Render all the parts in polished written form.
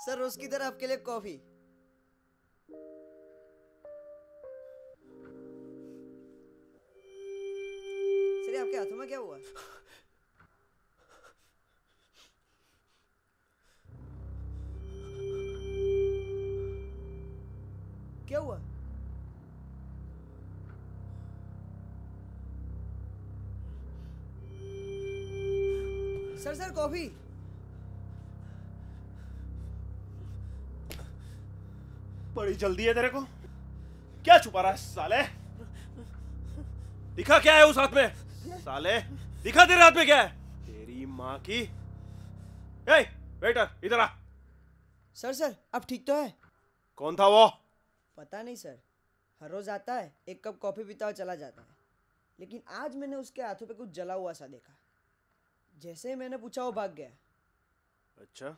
Sir रोज की तरह आपके लिए कॉफी। सर आपके हाथों में क्या हुआ? क्या हुआ? Sir coffee. बड़ी जल्दी है तेरे को, क्या छुपा रहा है साले? दिखा क्या है उस हाथ में? साले दिखा तेरे हाथ में क्या है? तेरी माँ की। ए, वेटर इधर आ। सर अब ठीक तो है? कौन था वो? पता नहीं सर, हर रोज आता है, एक कप कॉफी पीता हुआ चला जाता है, लेकिन आज मैंने उसके हाथों पे कुछ जला हुआ सा देखा। जैसे ही मैंने पूछा वो भाग गया। अच्छा,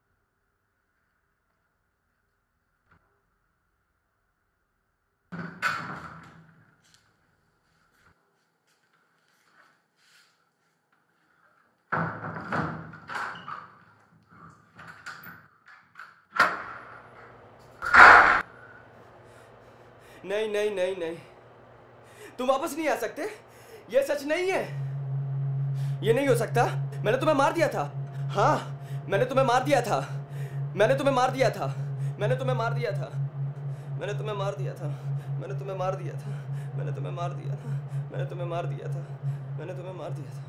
नहीं नहीं नहीं नहीं, तुम वापस नहीं आ सकते। ये सच नहीं है, ये नहीं हो सकता। मैंने तुम्हें मार दिया था। हाँ, मैंने तुम्हें मार दिया था। मैंने तुम्हें मार दिया था। मैंने तुम्हें मार दिया था। मैंने तुम्हें मार दिया था। मैंने तुम्हें मार दिया था। मैंने तुम्हें मार दिया था। मैंने तुम्हें मार दिया था। मैंने तुम्हें मार दिया था।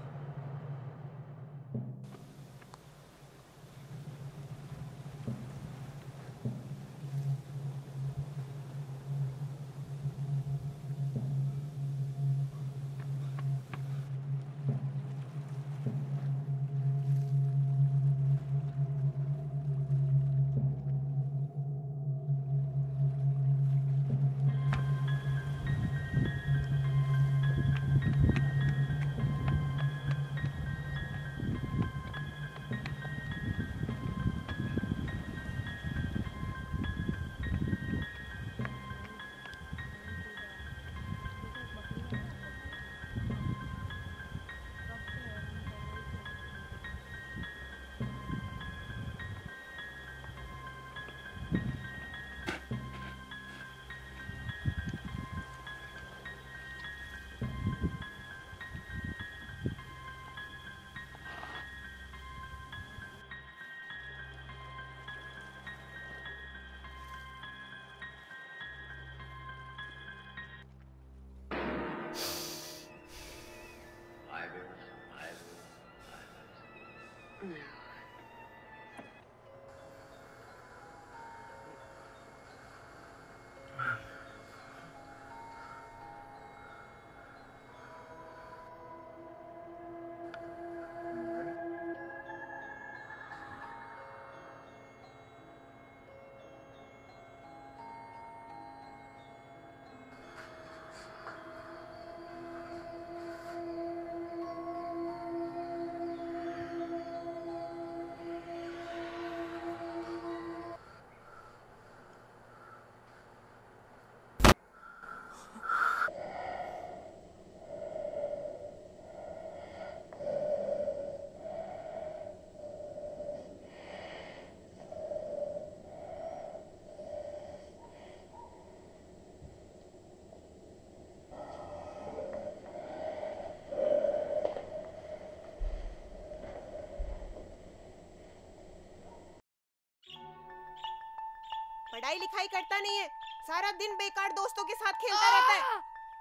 पढ़ाई लिखाई करता नहीं है, सारा दिन बेकार दोस्तों के साथ खेलता रहता है।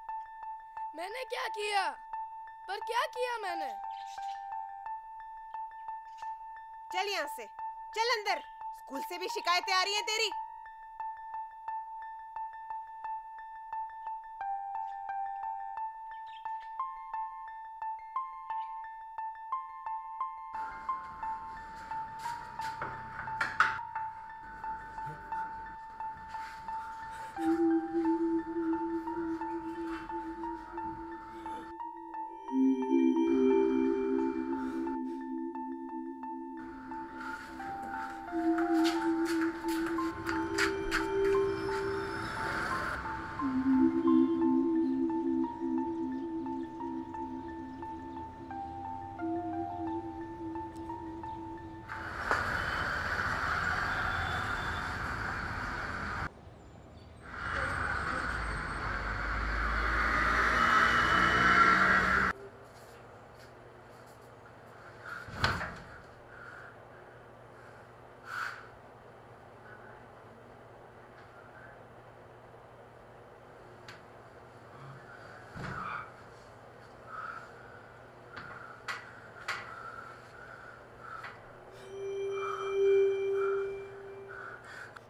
मैंने क्या किया? पर क्या किया मैंने? चल यहाँ से, चल अंदर। स्कूल से भी शिकायतें आ रही हैं तेरी।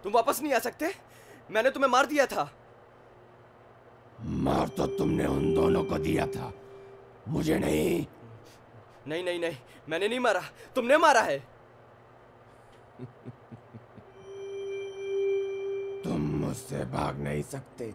तुम वापस नहीं आ सकते? मैंने तुम्हें मार दिया था। मार तो तुमने उन दोनों को दिया था, मुझे नहीं। नहीं नहीं नहीं, मैंने नहीं मारा, तुमने मारा है। तुम मुझसे भाग नहीं सकते।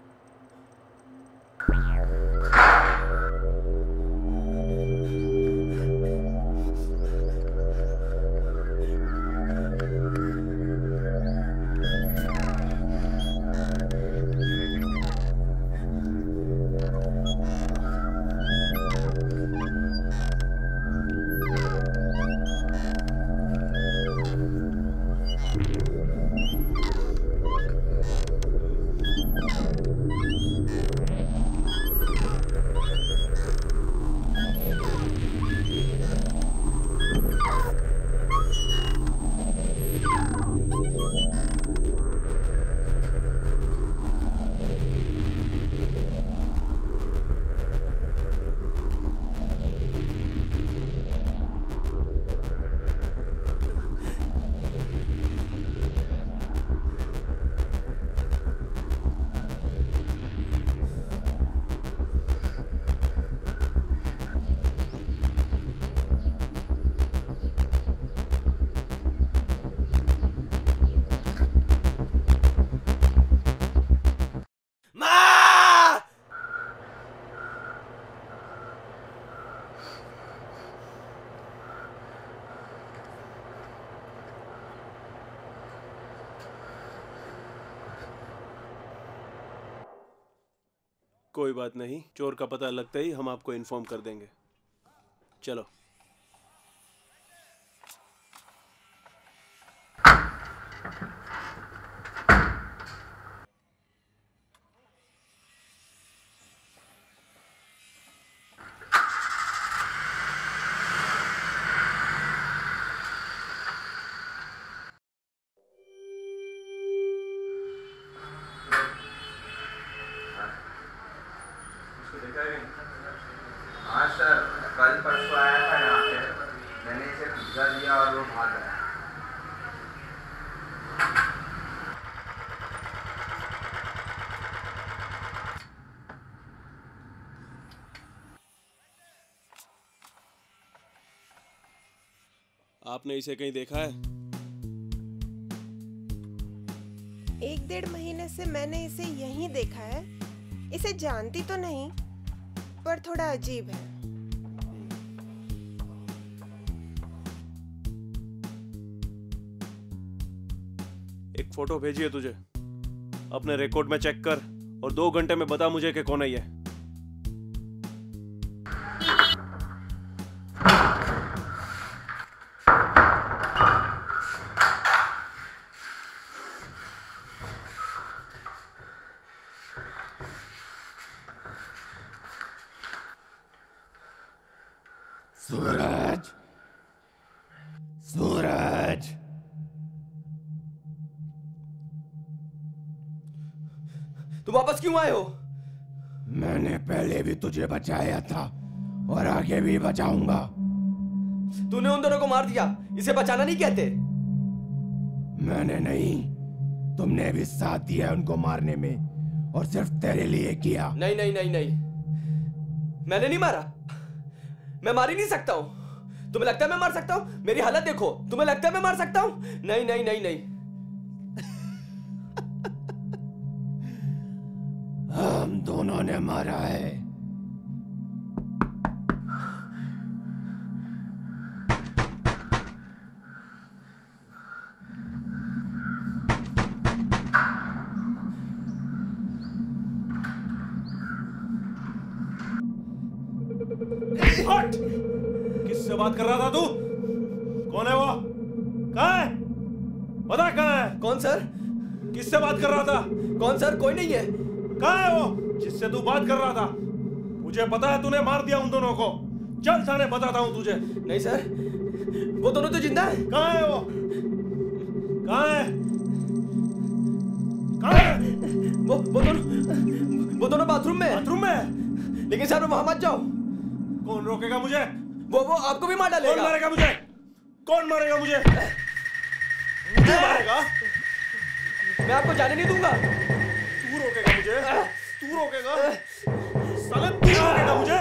कोई बात नहीं, चोर का पता लगते ही हम आपको इन्फॉर्म कर देंगे। चलो। हाँ सर, कल परसों आया था यहाँ पे, मैंने इसे पिज्जा दिया और वो भाग गया। आपने इसे कहीं देखा है? 1-1.5 महीने से मैंने इसे यहीं देखा है। इसे जानती तो नहीं, पर थोड़ा अजीब है। एक फोटो भेजी है तुझे, अपने रिकॉर्ड में चेक कर और 2 घंटे में बता मुझे कि कौन है ये। सूरज, सूरज, तुम वापस क्यों आए हो? मैंने पहले भी तुझे बचाया था और आगे भी बचाऊंगा। तूने उन दोनों को मार दिया, इसे बचाना नहीं कहते। मैंने नहीं, तुमने भी साथ दिया उनको मारने में, और सिर्फ तेरे लिए किया। नहीं नहीं नहीं नहीं, मैंने नहीं मारा। मैं मार ही नहीं सकता हूँ। तुम्हें लगता है मैं मार सकता हूँ? मेरी हालत देखो, तुम्हें लगता है मैं मार सकता हूँ? नहीं नहीं नहीं नहीं। हम दोनों ने मारा है। हट! किससे बात कर रहा था तू? कौन है वो? कहाँ है? बता कहाँ है? कौन सर? किससे बात कर रहा था? कौन सर? कोई नहीं है। कहाँ है वो जिससे तू बात कर रहा था? मुझे पता है तूने मार दिया उन दोनों को। चल थाने बताता हूँ तुझे। नहीं सर, वो दोनों तो जिंदा है। कहाँ है वो? कहाँ है? कहाँ है? वो दोनों बाथरूम में है। बाथरूम में है? लेकिन सर वहां मत जाओ। कौन रोकेगा मुझे? वो आपको भी मार डालेगा। कौन मारेगा मुझे? कौन मारेगा मुझे? मुझे मारेगा? मैं आपको जाने नहीं दूंगा। तू रोकेगा मुझे? तू रोकेगा? साले तू रोकेगा मुझे?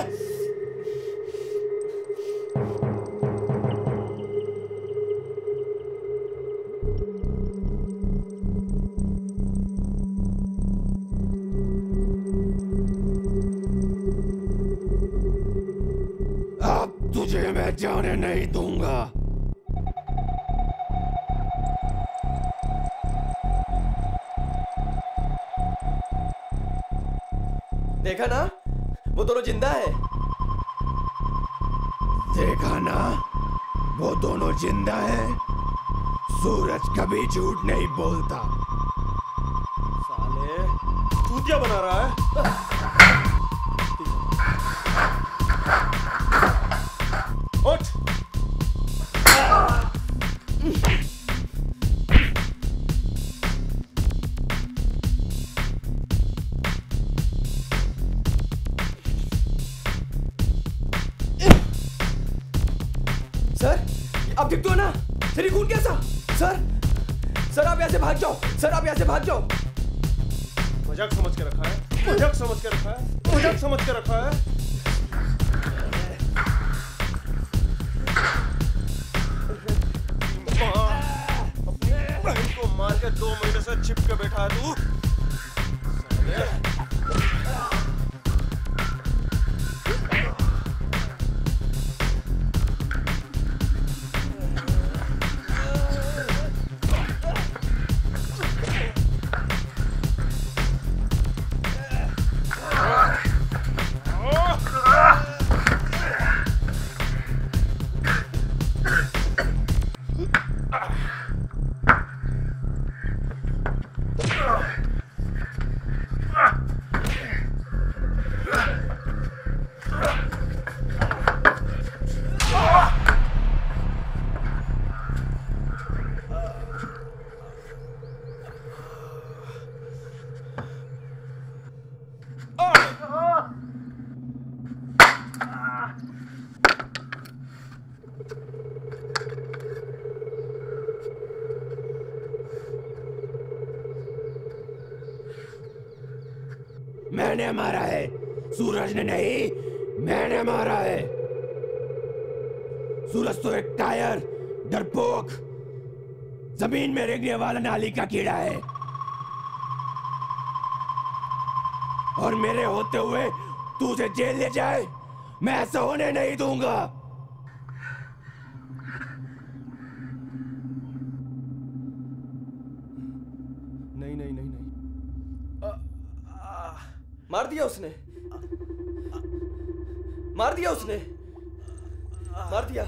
अब तुझे मैं जाने नहीं दूंगा। देखा ना, वो दोनों जिंदा है। देखा ना, वो दोनों जिंदा है। सूरज कभी झूठ नहीं बोलता। साले चूतिया बना रहा है। उठ। सर, आप दिखते हो ना? सर ये खून कैसा? सर आप यहाँ से भाग जाओ। सर आप यहाँ से भाग जाओ। मजाक समझ के रखा है। मजाक समझ के रखा है। मजाक समझ के रखा है। अपनी बहन को मार के 2 महीने से छिप के बैठा है तू। मैंने मारा है, सूरज ने नहीं, मैंने मारा है। सूरज तो एक टायर, डरपोक, जमीन में रेंगने वाला नाली का कीड़ा है। और मेरे होते हुए तू उसे जेल ले जाए, मैं ऐसा होने नहीं दूंगा। नहीं नहीं नहीं नहीं। मार दिया उसने। मार दिया उसने। मार दिया।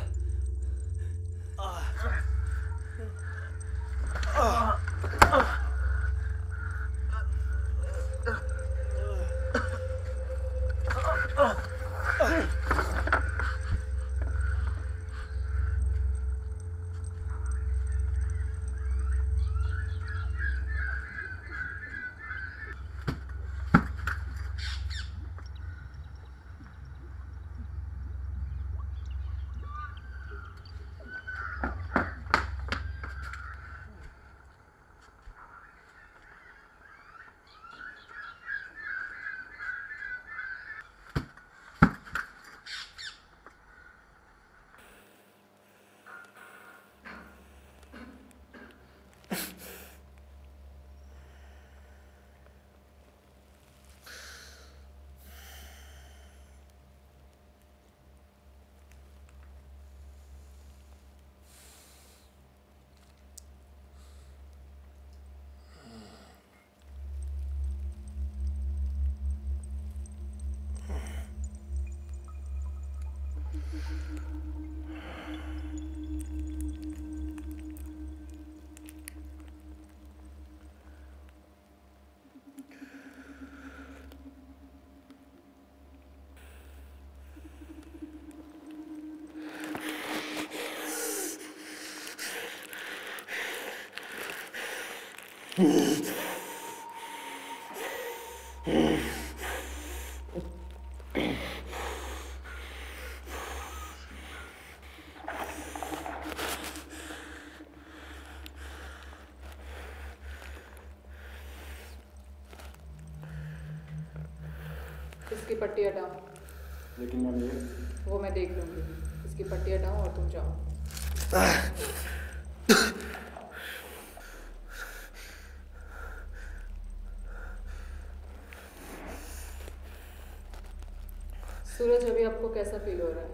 इसकी पट्टी हटाओ। लेकिन मैम ये वो मैं देख लूँगी। इसकी पट्टी हटाओ और तुम जाओ। सूरज, अभी आपको कैसा फील हो रहा है?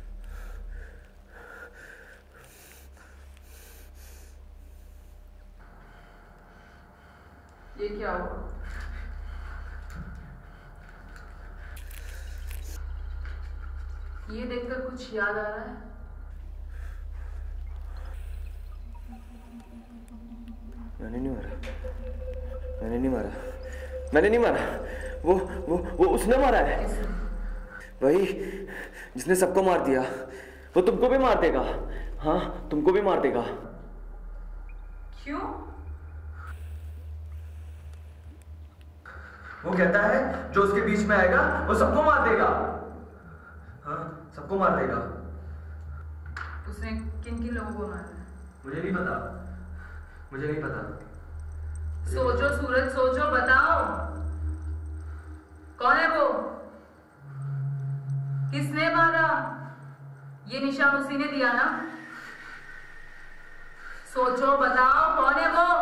ये क्या हुआ? ये देखकर कुछ याद आ रहा है? मैंने नहीं मारा, मैंने नहीं मारा, मैंने नहीं मारा। वो उसने मारा है। वही जिसने सबको मार दिया। वो तुमको भी मार देगा। हाँ, तुमको भी मार देगा। क्यों? वो कहता है जो उसके बीच में आएगा वो सबको मार देगा। हाँ, सबको मार देगा। उसने किन किन लोगों को मारा है? मुझे नहीं पता, मुझे नहीं पता। सोचो सूरज, सोचो, बताओ कौन है वो? किसने मारा? ये निशान उसी ने दिया ना? सोचो, बताओ कौन है वो?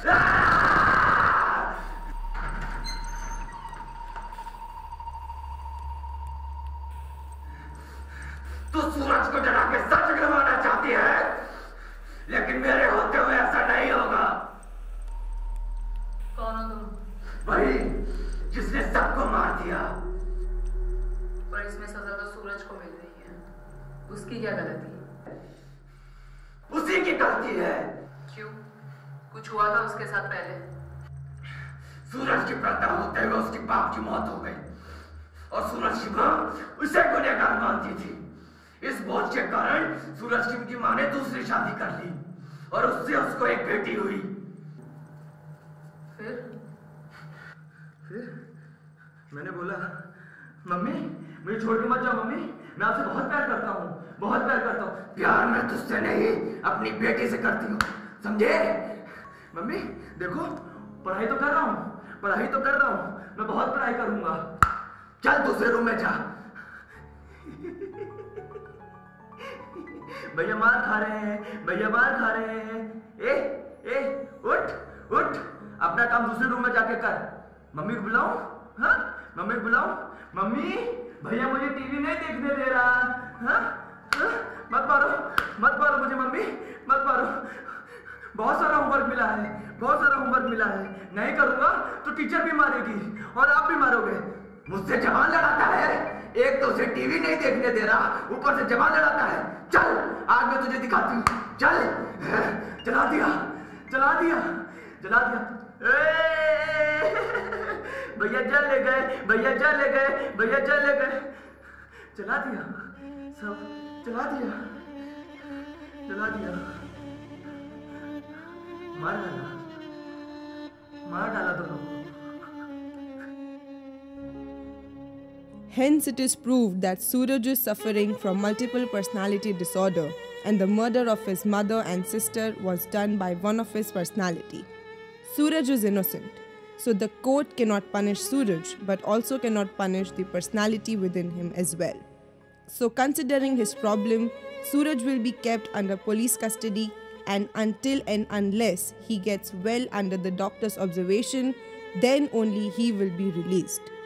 तू सूरज को डरा के सच करवाना चाहती है, लेकिन मेरे होते हुए ऐसा नहीं होगा। कौन हो तुम? वही जिसने सबको मार दिया। पर इसमें सजा तो सूरज को मिल रही है। उसकी क्या गलती? उसी की गलती है। क्यों? कुछ हुआ था उसके साथ पहले? सूरज की पैदा होते हुए उसके बाप की मौत हो गई और सूरज की मां उसे गुनहगार मानती थी। इस बोझ के कारण सूरज की उनकी मां ने दूसरी शादी कर ली और उससे उसको एक बेटी हुई। फिर मैंने बोला, मम्मी मुझे छोड़ के मत जाओ मम्मी, मैं आपसे बहुत प्यार करता हूँ, बहुत प्यार करता हूँ। प्यार मैं तुझसे नहीं अपनी बेटी से करती हूँ, समझे? मम्मी देखो, पढ़ाई तो कर रहा हूँ, पढ़ाई तो कर रहा हूँ, मैं बहुत पढ़ाई करूंगा। चल दूसरे रूम में जा। भैया मार खा रहे हैं, भैया मार खा रहे हैं। ए उठ उठ, अपना काम दूसरे रूम में जाके कर। मम्मी को बुलाऊं? हाँ, मम्मी को बुलाऊं? मम्मी भैया मुझे टीवी नहीं देखने दे रहा। हाँ, मत मारो मुझे मम्मी, मत मारो। बहुत सारा होमवर्क मिला है, बहुत सारा होमवर्क मिला है। नहीं करूंगा तो टीचर भी मारेगी और आप भी मारोगे। मुझसे जवान लड़ाता है, एक तो उसे टीवी नहीं देखने दे रहा, ऊपर से जवान लड़ाता है। चल आज मैं तुझे दिखाती हूँ। चल। जला दिया। भैया जल गए। जला दिया, सब जला दिया। मार डाला दोनों को। Hence, it is proved that Suraj is suffering from multiple personality disorder, and the murder of his mother and sister was done by one of his personality. Suraj is innocent, so the court cannot punish Suraj, but also cannot punish the personality within him as well. So, considering his problem, Suraj will be kept under police custody, and until and unless he gets well under the doctor's observation, then only he will be released.